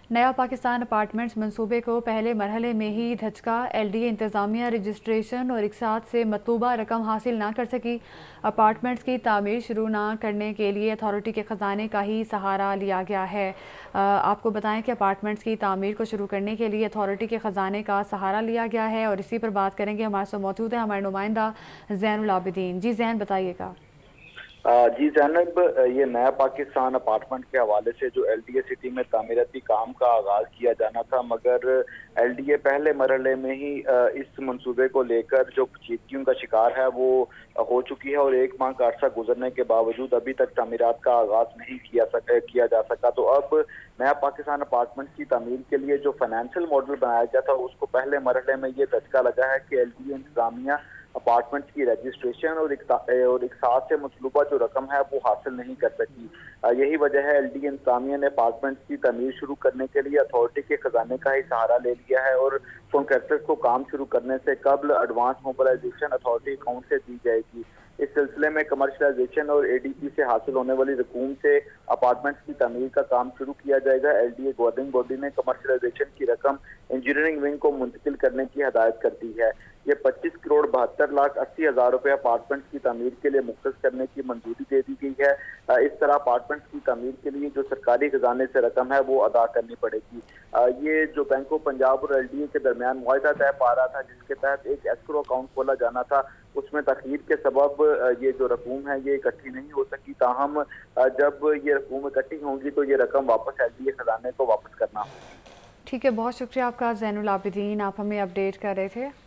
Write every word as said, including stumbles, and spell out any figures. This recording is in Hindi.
नया पाकिस्तान अपार्टमेंट्स मंसूबे को पहले मरहले में ही धचका। एलडीए इंतज़ामिया रजिस्ट्रेशन और इकसात से मतलूबा रकम हासिल ना कर सकी। अपार्टमेंट्स की तामीर शुरू ना करने के लिए अथॉरिटी के ख़जाने का ही सहारा लिया गया है। आ, आपको बताएं कि अपार्टमेंट्स की तामीर को शुरू करने के लिए अथॉरिटी के ख़जाने का सहारा लिया गया है और इसी पर बात करेंगे। हमारे साथ मौजूद है हमारे नुमाइंदा ज़ैनुल आबिदीन। जी जैन, बताइएगा। जी जैनब, ये नया पाकिस्तान अपार्टमेंट के हवाले से जो एलडीए सिटी में तामीराती काम का आगाज किया जाना था, मगर एलडीए पहले मरहले में ही इस मंसूबे को लेकर जो पेचीदगियों का शिकार है वो हो चुकी है और एक माह का अरसा गुजरने के बावजूद अभी तक तामीरात का आगाज नहीं किया सक, किया जा सका। तो अब नया पाकिस्तान अपार्टमेंट की तामीर के लिए जो फाइनेंशियल मॉडल बनाया गया था उसको पहले मरहले में ये धचका लगा है कि एलडीए इंतजामिया अपार्टमेंट्स की रजिस्ट्रेशन और एक और एक साथ से मतलूबा जो रकम है वो हासिल नहीं कर सकी। यही वजह है एलडीए इंतजामिया ने अपार्टमेंट्स की तमीर शुरू करने के लिए अथॉरिटी के खजाने का ही सहारा ले लिया है और कॉन्ट्रैक्टर्स को काम शुरू करने से कबल एडवांस मोबिलाइजेशन अथॉरिटी अकाउंट से दी जाएगी। इस सिलसिले में कमर्शलाइजेशन और एडीपी से हासिल होने वाली रकूम से अपार्टमेंट्स की तमीर का काम शुरू किया जाएगा। एलडीए गवर्निंग बॉडी ने कमर्शलाइजेशन की रकम इंजीनियरिंग विंग को मुंतकिल करने की हदायत कर दी है। ये पच्चीस करोड़ बहत्तर लाख अस्सी हजार रुपए अपार्टमेंट्स की तमीर के लिए मुख्तस करने की मंजूरी दे दी गई है। इस तरह अपार्टमेंट्स की तमीर के लिए जो सरकारी खजाने से रकम है वो अदा करनी पड़ेगी। ये जो बैंक ऑफ पंजाब और एलडीए के दरमियान मुआहदा तय पा रहा था, जिसके तहत एक एस्क्रो अकाउंट खोला जाना था, उसमें तखीर के सबब ये जो रकूम है ये इकट्ठी नहीं हो सकी। ताहम जब ये रकूम इकट्ठी होंगी तो ये रकम वापस एलडीए खजाने को वापस करना होगी। ठीक है, बहुत शुक्रिया आपका ज़ैनुल आबिदीन, आप हमें अपडेट कर रहे थे।